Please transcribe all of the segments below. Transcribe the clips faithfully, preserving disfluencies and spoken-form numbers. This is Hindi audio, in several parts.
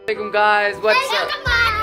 Welcome guys, what's up?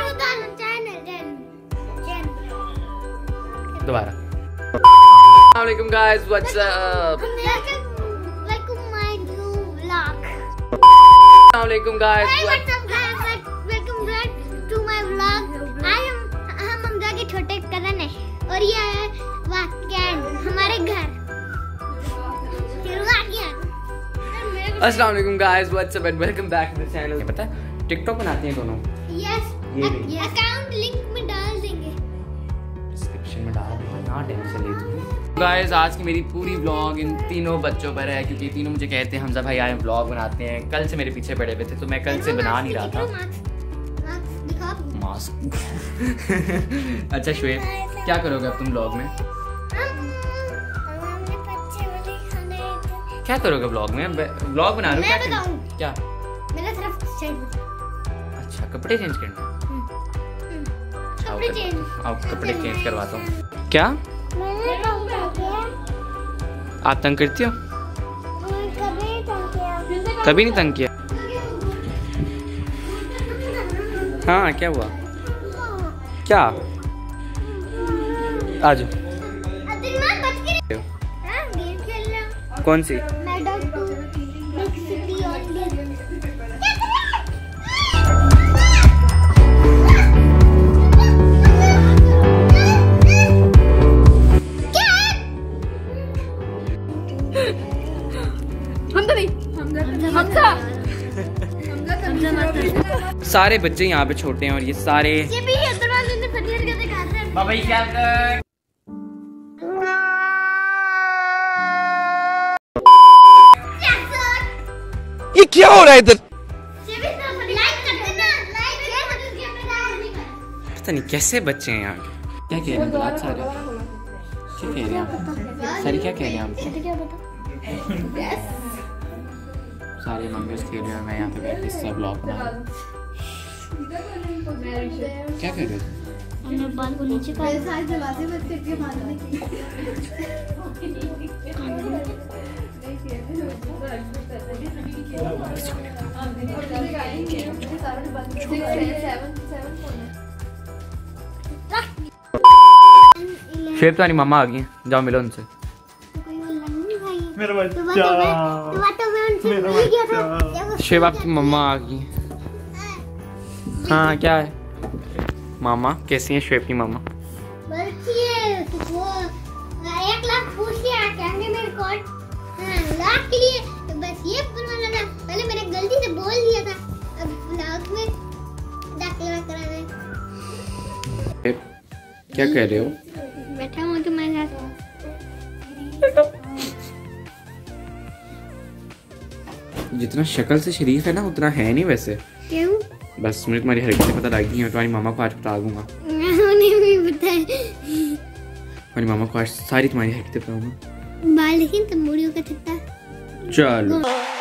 दोबारा Assalamualaikum guys, what's up? Welcome my new vlog. Assalamualaikum guys. Hey, what's up guys? Welcome back to my vlog. आज हम हम हमजा के छोटे कजन है और ये है वाकैन हमारे घर। Assalamualaikum guys, what's up and welcome back to the channel. पता है टिकटॉक बनाते हैं दोनों। Yes. अकाउंट लिंक में डाल देंगे। डिस्क्रिप्शन में डाल देंगे ना, टेंशन ले तू। गाइस आज की मेरी पूरी व्लॉग इन तीनों बच्चों पर है क्योंकि तीनों मुझे कहते हैं हमजा भाई आए व्लॉग बनाते हैं। कल से मेरे पीछे पड़े हुए थे तो मैं कल से बना नहीं रहा था। मास्क अच्छा श्वेत क्या करोगे अब तुम व्लॉग में? क्या करोगे व्लॉग में? व्लॉग बना रहे हो क्या? क्या मेरा सिर्फ अच्छा कपड़े चेंज करने? कपड़े चेंज आओ कपड़े चेंज करवाता हूँ। क्या आप तंग करती हो? कभी नहीं तंग किया। हाँ क्या हुआ? क्या आज कौन सी? सारे बच्चे यहाँ पे छोटे हैं और ये सारे ये भी उधर वाले ने फटीर के दिखा रहे हैं। बाबा क्या कर ये क्या हो रहा है इधर? पता नहीं कैसे बच्चे हैं यहाँ के। क्या कह रहे हैं बहुत सारे? क्या कह रहे हैं आप? सारे क्या कह रहे हैं आप? सारे मंगेश खेल रहे हैं, मैं यहाँ पे बैठ के सब ब्लॉग बना रहा हूँ। क्या कर रहे हो? हमने बाल को नीचे कर सारे दरवाजे बंद करके मारने की। शेब तो मम्मा आ गई, जाओ मिलो उनसे। मेरा बच्चा मेरा बच्चा शेब आपकी मम्मा आ गई। हाँ क्या है मामा? कैसी हैं शेब की मामा? एक लाख पूछ लिया कहने मेरे को लाख के लिए तो बस ये बनवाना था। पहले मैंने गलती से बोल दिया था, अब लाख में दाखिला कराना। क्या कह रहे हो? बैठा हूँ तुम्हारे साथ। जितना शक्ल से शरीफ है ना उतना है नहीं वैसे। क्यों? बस मुझे तुम्हारी हरकतें पता लग गई हैं। तुम्हारी मामा को आज बता दूंगा। उन्हें भी पता है। तुम्हारी मामा को आज सारी तुम्हारी हरकतें बताऊंगा। बाल लेकिन तंबूरियों का छत्ता। चलो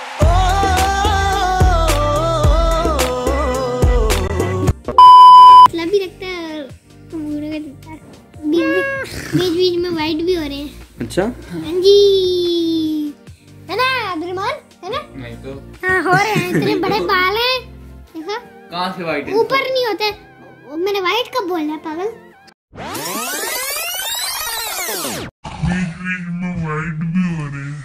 भी रखता है तंबूरियों का छत्ता। बीच बीच में वाइट भी हो रहे हैं। अच्छा हाँ जी है ना अब्दुलरहमान, है ना? नहीं तो हाँ हो रहे हैं। इतने बड़े बाल हैं देखो। कहाँ से वाइट? ऊपर नहीं होते। मैंने वाइट कब बोला है पागल? बीच में वाइट भी हो रहे हैं।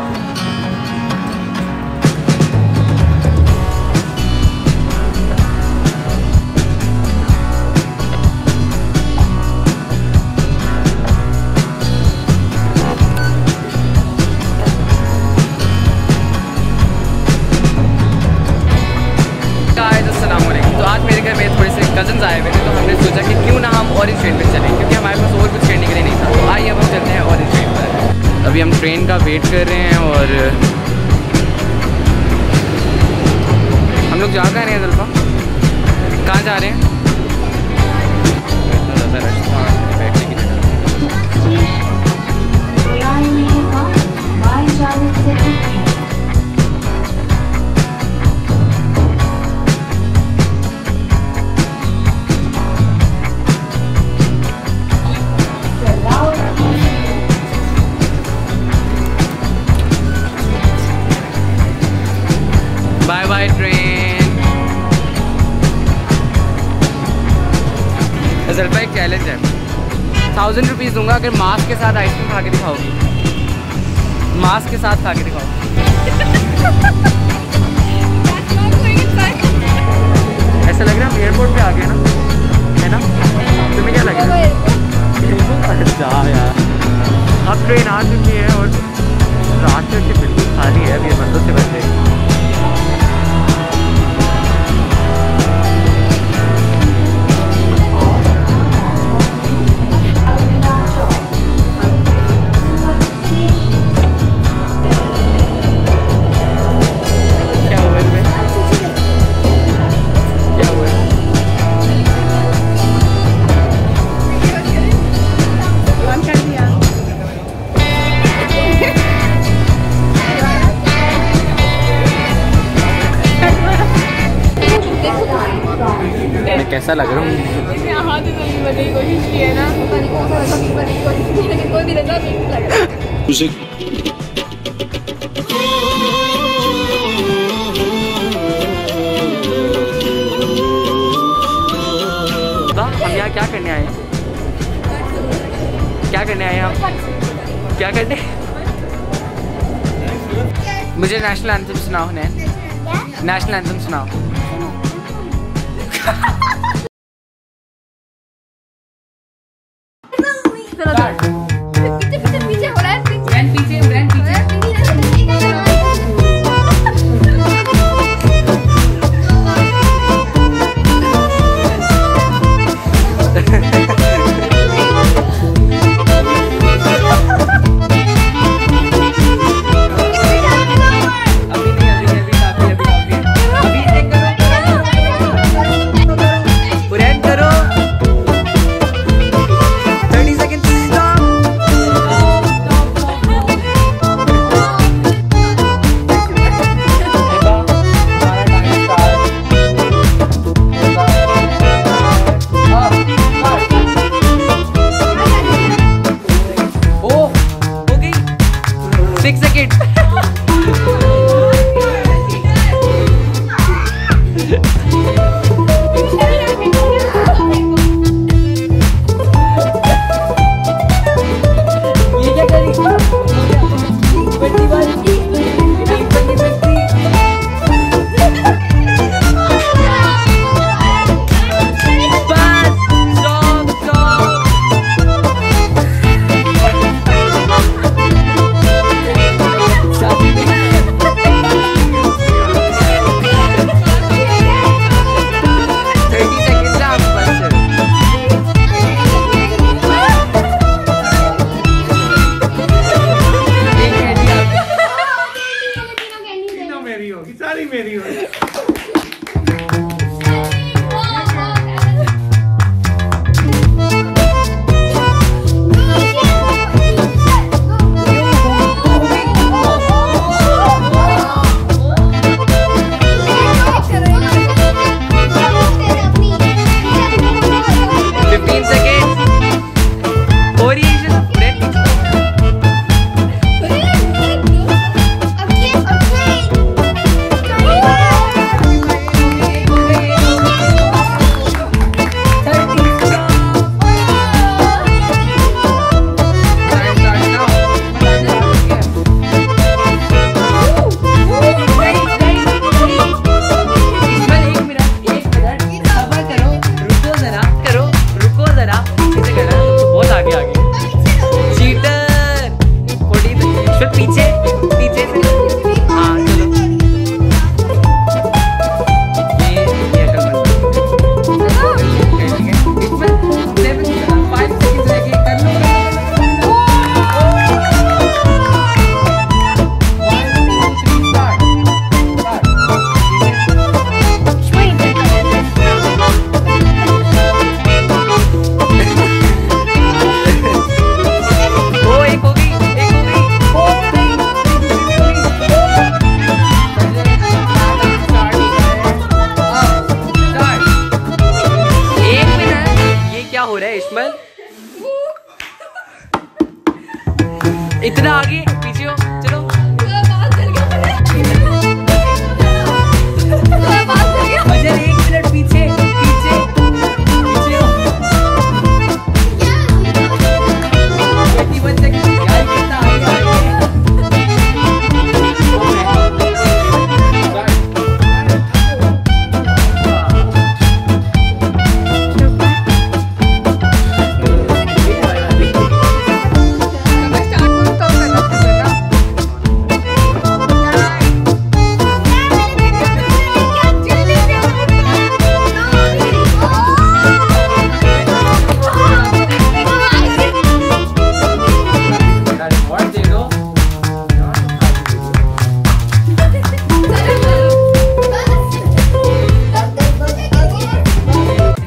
कजन्स आए हुए थे तो हमने सोचा कि क्यों ना हम ऑरेंज ट्रेन में चलें क्योंकि हमारे पास और कुछ करने के लिए नहीं था। तो आइए अब हम चलते हैं ऑरेंज ट्रेन पर। अभी हम ट्रेन का वेट कर रहे हैं और हम लोग जा कहाँ रहे हैं ज़ल्फा? कहाँ जा रहे हैं? इतना ज़्यादा रश था बैठने की जगह। Bye by train. मुजल्फा एक चैलेंज है, थाउजेंड रुपीज़ दूंगा अगर मास्क के साथ आइसक्रीम खा के दिखाओगी। मास्क के साथ खा के दिखाओ। ऐसा लग रहा है हम एयरपोर्ट पे आ गए ना, है ना? तुम्हें क्या लग रहा है? जा यार, अब ट्रेन आ चुकी है और रास्ते से बिल्कुल खाली है, अभी बंदों से बचे। कैसा लग रहा हूँ? हाथ बनने की कोशिश की है ना, पता नहीं कौन सा बनने की कोशिश की, लेकिन कोई भी लगा नहीं लग रहा। हम यहाँ क्या करने आए हैं? क्या करने आए हैं हम? क्या करने? मुझे नेशनल एंथम सुनाओ। ने नेशनल एंथम सुनाओ। पीछे पीछे पीछे हो रहा है, पीछे पीछे पीछे सारी मेरी होगी। इतना आगे पीछे हो, चलो। मजर एक मिनट पीछे पीछे पीछे हो।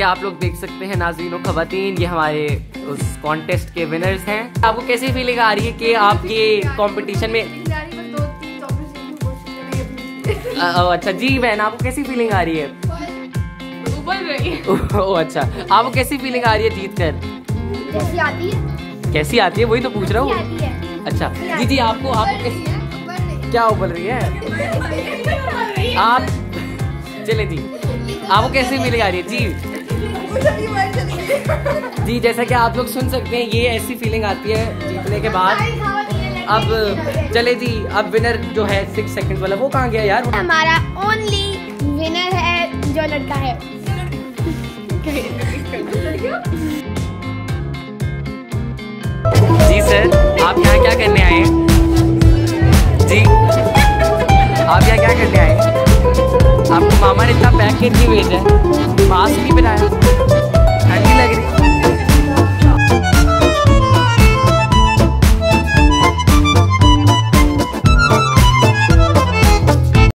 आप लोग देख सकते हैं नाज़रीन और खवातीन, ये हमारे उस कॉन्टेस्ट के विनर्स हैं। आपको कैसी फीलिंग आ रही है कि आप ये कंपटीशन में अच्छा जी बहन, आपको कैसी फीलिंग आ रही है? ओह अच्छा, आपको कैसी फीलिंग आ रही है जीत कर? कैसी आती है? कैसी आती है वही तो पूछ रहा हूँ। अच्छा जी जी, आपको आपको क्या उबल रही है आप? चले जी, आपको कैसी फीलिंग आ रही है जी? जी जैसा कि आप लोग सुन सकते हैं, ये ऐसी फीलिंग आती है जीतने के बाद। अब चले जी, अब विनर जो है सिक्स सेकंड वाला वो कहाँ गया यार? हमारा ओनली विनर है जो लड़का है। जी सर, आप यहाँ क्या करने आए हैं? जी आप यहाँ क्या करने आए हैं? आपको मामा ने इतना पैकेट नहीं भेजा है, मास्क नहीं पहनाया।